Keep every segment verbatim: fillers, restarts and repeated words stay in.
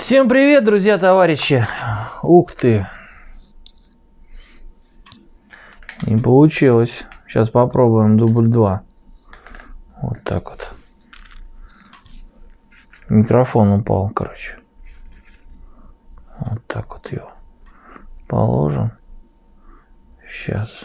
Всем привет, друзья, товарищи! Ух ты! Не получилось. Сейчас попробуем дубль два. Вот так вот. Микрофон упал, короче. Вот так вот его положим. Сейчас.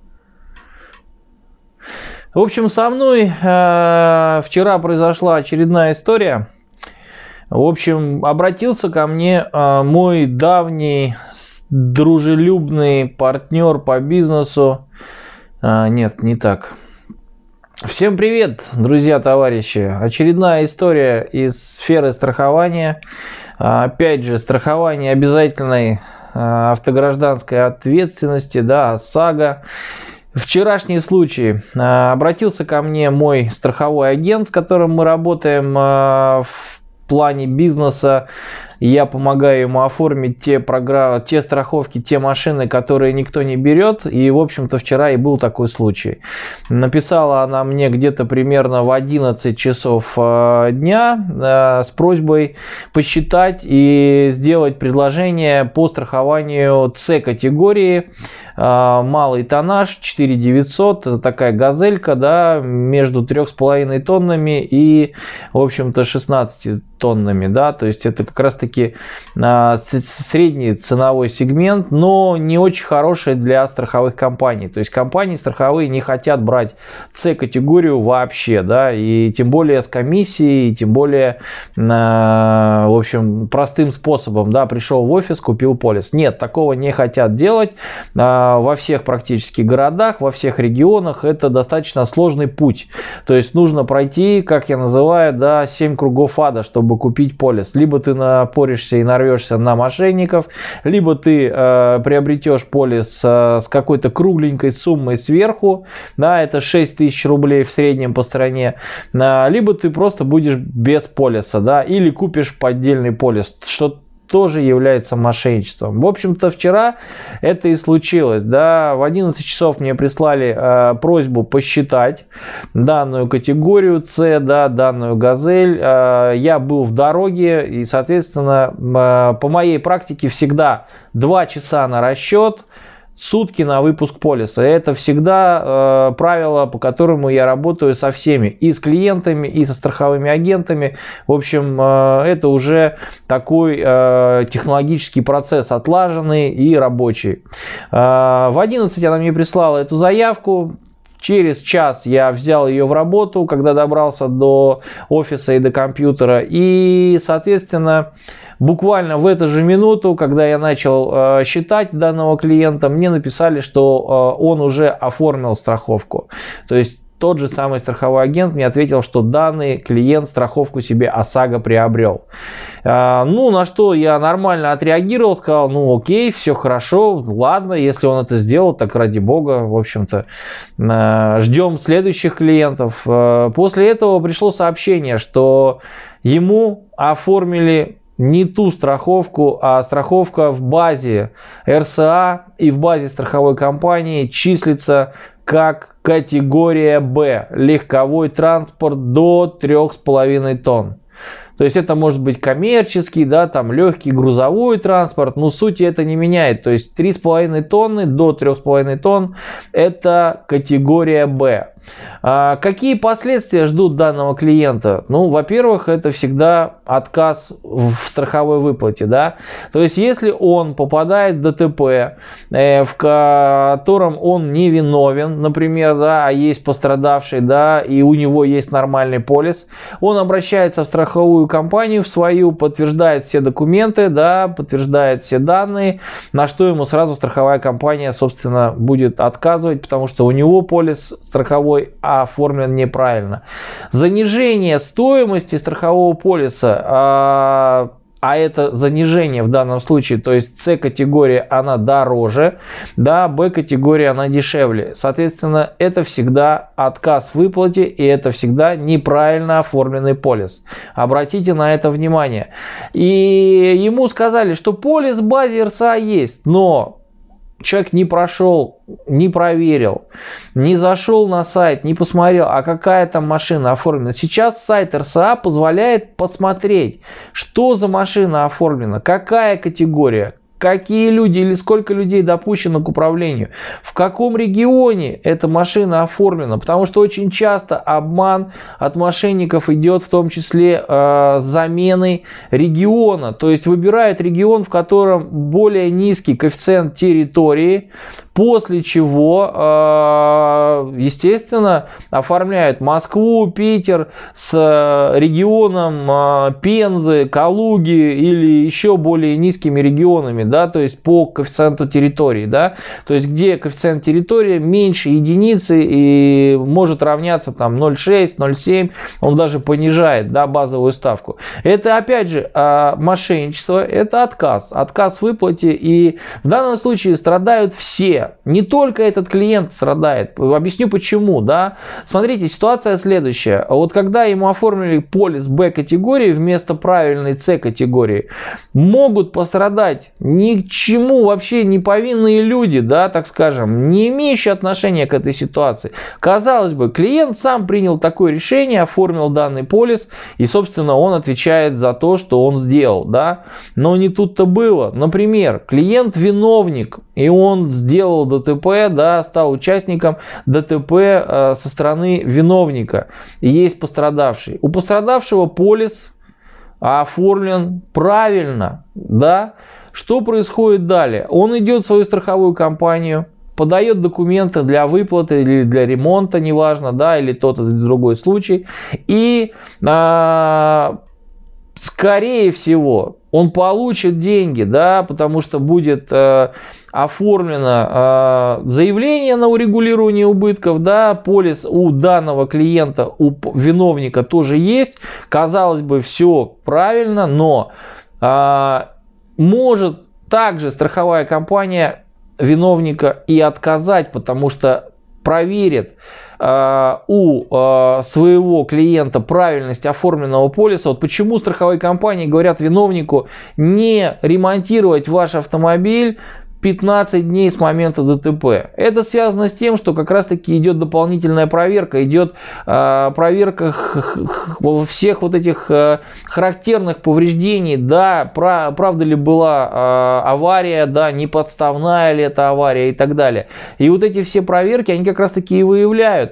В общем, со мной э, вчера произошла очередная история. В общем, обратился ко мне э, мой давний дружелюбный партнер по бизнесу. А, нет, не так. Всем привет, друзья, товарищи. Очередная история из сферы страхования. А, опять же, страхование обязательной а, автогражданской ответственности, да, ОСАГО. Вчерашний случай. А, обратился ко мне мой страховой агент, с которым мы работаем а, в В плане бизнеса. Я помогаю ему оформить те программы, те страховки, те машины, которые никто не берет. И, в общем-то, вчера и был такой случай. Написала она мне где-то примерно в одиннадцать часов дня с просьбой посчитать и сделать предложение по страхованию С категории. Малый тоннаж, четыре тысячи девятьсот, это такая газелька, да, между трёх с половиной тоннами и, в общем-то, шестнадцатью тоннами, да, то есть это как раз-таки а, средний ценовой сегмент, но не очень хороший для страховых компаний, то есть компании страховые не хотят брать С категорию вообще, да, и тем более с комиссией, и тем более, а, в общем, простым способом, да, пришел в офис, купил полис. Нет, такого не хотят делать. а, Во всех практически городах, во всех регионах это достаточно сложный путь. То есть нужно пройти, как я называю, да, семь кругов ада, чтобы купить полис. Либо ты напоришься и нарвешься на мошенников, либо ты э, приобретешь полис э, с какой-то кругленькой суммой сверху, да, это шесть тысяч рублей в среднем по стране, э, либо ты просто будешь без полиса, да, или купишь поддельный полис, что тоже является мошенничеством. В общем-то, вчера это и случилось. Да, в одиннадцать часов мне прислали э, просьбу посчитать данную категорию С, да, данную газель. Э, я был в дороге и, соответственно, э, по моей практике всегда два часа на расчет, сутки на выпуск полиса. Это всегда э, правило, по которому я работаю со всеми, и с клиентами, и со страховыми агентами. В общем, э, это уже такой э, технологический процесс отлаженный и рабочий. Э, в одиннадцать она мне прислала эту заявку. Через час я взял ее в работу, когда добрался до офиса и до компьютера. И, соответственно, буквально в эту же минуту, когда я начал э, считать данного клиента, мне написали, что э, он уже оформил страховку. То есть тот же самый страховой агент мне ответил, что данный клиент страховку себе ОСАГО приобрел. Э, ну, на что я нормально отреагировал, сказал, ну окей, все хорошо, ладно, если он это сделал, так ради бога, в общем-то, э, ждем следующих клиентов. Э, после этого пришло сообщение, что ему оформили не ту страховку, а страховка в базе эр эс а и в базе страховой компании числится как категория Б, легковой транспорт до трёх с половиной тонн. То есть это может быть коммерческий, да, там легкий грузовой транспорт, но сути это не меняет. То есть три с половиной тонны до трёх с половиной тонн это категория Б. А какие последствия ждут данного клиента? Ну, во-первых, это всегда отказ в страховой выплате, да. То есть, если он попадает в ДТП, э, в котором он не виновен, например, да, а есть пострадавший, да, и у него есть нормальный полис, он обращается в страховую компанию в свою, подтверждает все документы, да, подтверждает все данные, на что ему сразу страховая компания, собственно, будет отказывать, потому что у него полис страховой оформлен неправильно. Занижение стоимости страхового полиса, а, а это занижение в данном случае, то есть С категория она дороже, да, Б категория она дешевле. Соответственно, это всегда отказ в выплате и это всегда неправильно оформленный полис. Обратите на это внимание. И ему сказали, что полис в базе эр эс а есть, но человек не прошел, не проверил, не зашел на сайт, не посмотрел, а какая там машина оформлена. Сейчас сайт эр эс а позволяет посмотреть, что за машина оформлена, какая категория, какие люди или сколько людей допущено к управлению, в каком регионе эта машина оформлена, потому что очень часто обман от мошенников идет в том числе э, с заменой региона, то есть выбирают регион, в котором более низкий коэффициент территории, после чего, э, естественно, оформляют Москву, Питер с регионом э, Пензы, Калуги или еще более низкими регионами, да, то есть по коэффициенту территории, да, то есть где коэффициент территории меньше единицы и может равняться там ноль целых шесть десятых, ноль целых семь десятых, он даже понижает, да, базовую ставку. Это опять же э, мошенничество, это отказ, отказ в выплате, и в данном случае страдают все. Не только этот клиент страдает. Объясню почему. Да? Смотрите, ситуация следующая. Вот когда ему оформили полис бэ категории вместо правильной цэ категории, могут пострадать ни к чему вообще не повинные люди, да, так скажем, не имеющие отношения к этой ситуации. Казалось бы, клиент сам принял такое решение, оформил данный полис, и, собственно, он отвечает за то, что он сделал. Да? Но не тут-то было. Например, клиент виновник, и он сделал дэ тэ пэ, да, стал участником дэ тэ пэ э, со стороны виновника. И есть пострадавший. У пострадавшего полис оформлен правильно. Да? Что происходит далее? Он идет в свою страховую компанию, подает документы для выплаты или для ремонта, неважно, да, или тот или другой случай. И э, скорее всего он получит деньги, да, потому что будет э, оформлено э, заявление на урегулирование убытков, да, полис у данного клиента, у виновника тоже есть. Казалось бы, все правильно, но э, может также страховая компания виновника и отказать, потому что проверит э, у э, своего клиента правильность оформленного полиса. Вот почему страховые компании говорят виновнику не ремонтировать ваш автомобиль пятнадцать дней с момента дэ тэ пэ. Это связано с тем, что как раз таки идет дополнительная проверка, идет э, проверка всех вот этих э, характерных повреждений, да, про, правда ли была э, авария, да, не подставная ли это авария и так далее. И вот эти все проверки, они как раз таки и выявляют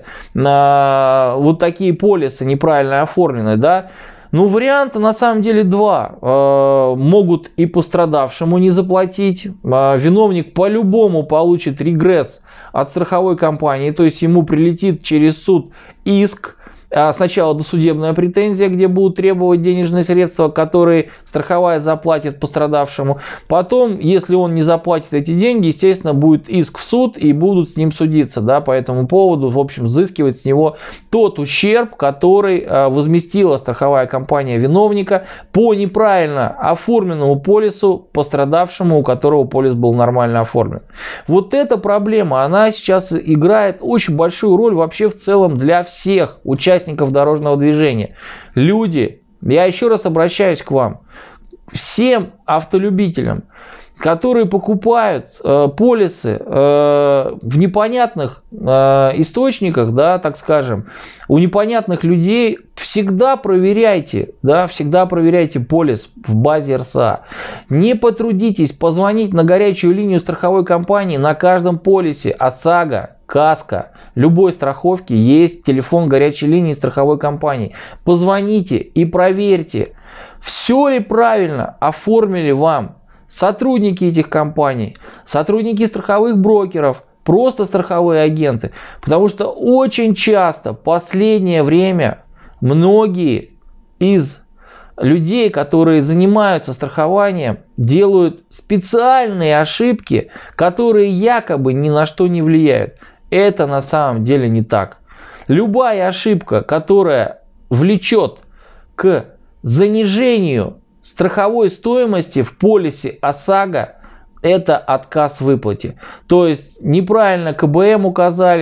э, вот такие полисы неправильно оформленные, да. Ну, варианта на самом деле два. Э, могут и пострадавшему не заплатить. Э, виновник по-любому получит регресс от страховой компании. То есть ему прилетит через суд иск. Сначала досудебная претензия, где будут требовать денежные средства, которые страховая заплатит пострадавшему. Потом, если он не заплатит эти деньги, естественно, будет иск в суд и будут с ним судиться, да, по этому поводу, в общем, взыскивать с него тот ущерб, который возместила страховая компания виновника по неправильно оформленному полису пострадавшему, у которого полис был нормально оформлен. Вот эта проблема, она сейчас играет очень большую роль вообще в целом для всех участников участников дорожного движения. Люди, я еще раз обращаюсь к вам, всем автолюбителям, которые покупают э, полисы э, в непонятных э, источниках, да, так скажем, у непонятных людей, всегда проверяйте, да, всегда проверяйте полис в базе эр эс а. Не потрудитесь позвонить на горячую линию страховой компании. На каждом полисе ОСАГО, КАСКО, любой страховки есть телефон горячей линии страховой компании. Позвоните и проверьте, все ли правильно оформили вам сотрудники этих компаний, сотрудники страховых брокеров, просто страховые агенты. Потому что очень часто в последнее время многие из людей, которые занимаются страхованием, делают специальные ошибки, которые якобы ни на что не влияют. Это на самом деле не так. Любая ошибка, которая влечет к занижению страховой стоимости в полисе ОСАГО, это отказ в выплате. То есть неправильно ка бэ эм указали,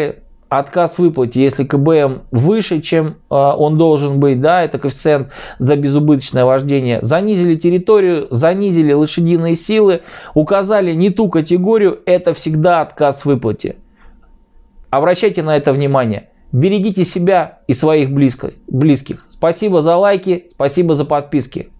отказ в выплате, если КБМ выше, чем э, он должен быть, да, это коэффициент за безубыточное вождение, занизили территорию, занизили лошадиные силы, указали не ту категорию, это всегда отказ в выплате. Обращайте на это внимание. Берегите себя и своих близких. Спасибо за лайки, спасибо за подписки.